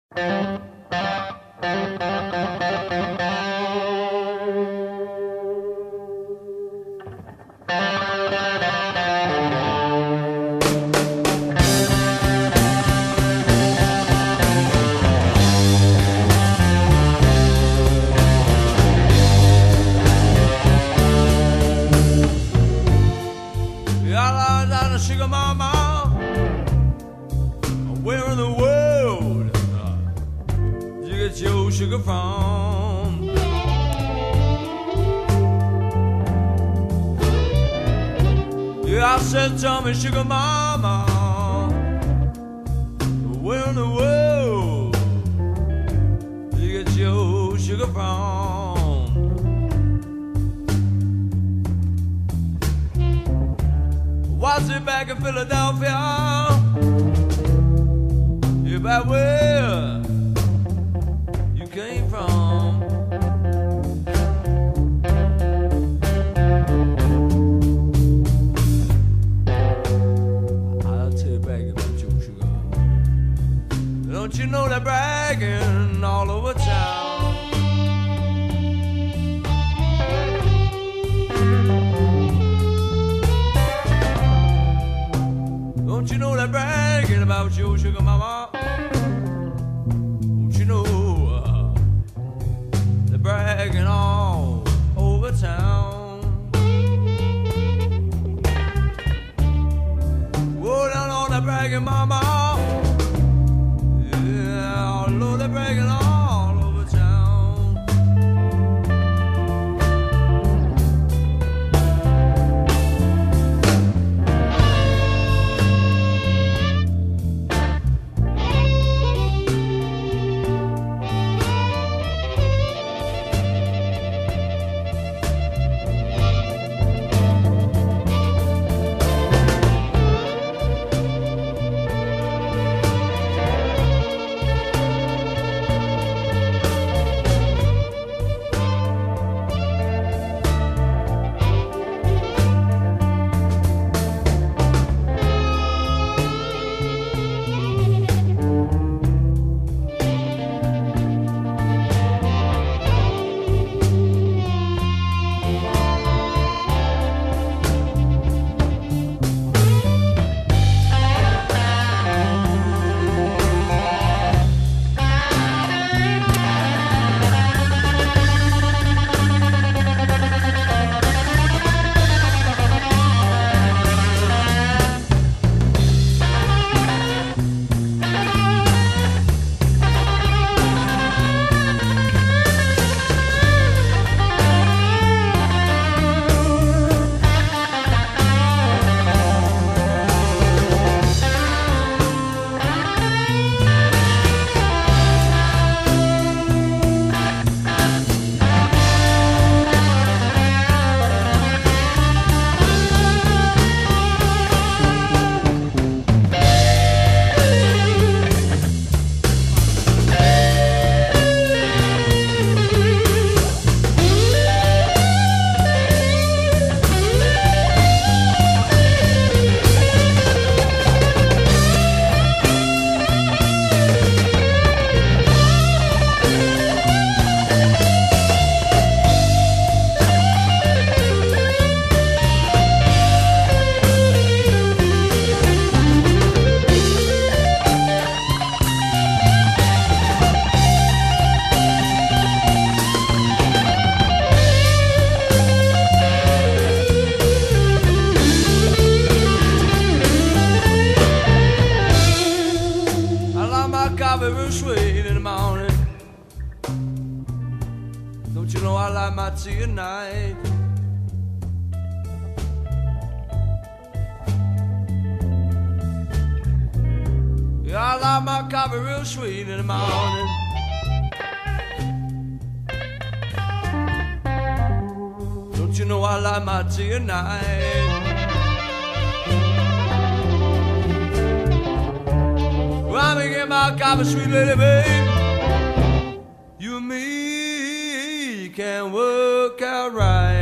Sugar mama, where in the world did you get your sugar from? Yeah, I said, tell me, sugar mama, where in the world did you get your sugar from? Was it back in Philadelphia? If I where you came from? I'll tell you bragging about your sugar. Don't you know they're bragging all over town? Don't you know they're bragging about your sugar mama? Don't you know they're bragging all over town? Oh, down on they're bragging, mama. Yeah, oh, Lord, they're bragging all over town. Real sweet in the morning. Don't you know I like my tea at night? Yeah, I like my coffee real sweet in the morning. Don't you know I like my tea at night? Well, me get my coffee, sweet lady, babe. You and me can work out right.